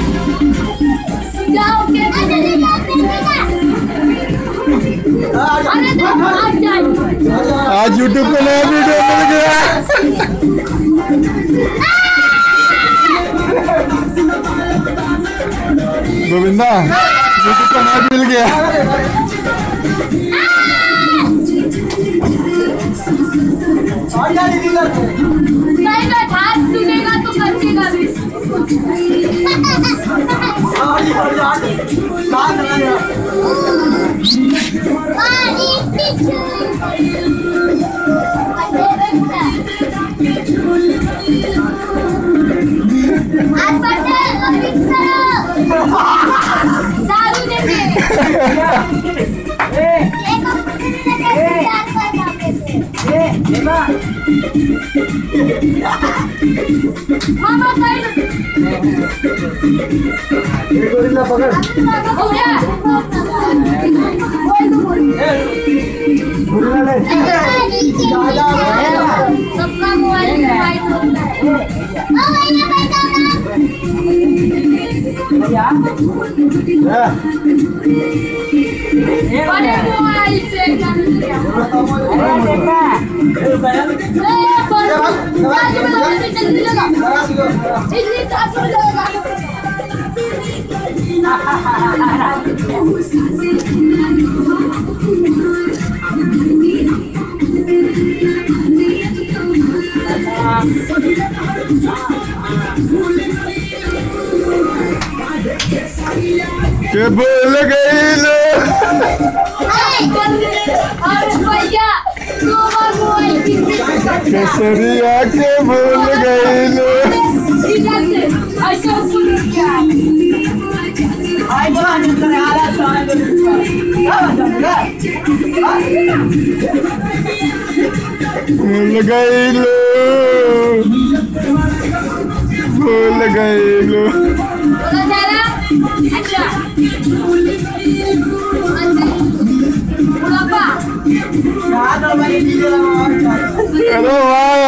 जाओ के आज यूट्यूब पे नया वीडियो मिल गया। गोविंदा यूट्यूब पे नया मिल गया। हाथ टूटेगा तो बचेगा भी। मामा गोरिल्ला पकड़ हो गया। गोरिल्ला ले सबका मोबाइल बड़े मोबाइल से के बोल गई लो केसरिया के बोल गई लो। भूल गई लो भूल गई लो। अच्छा अरे वाह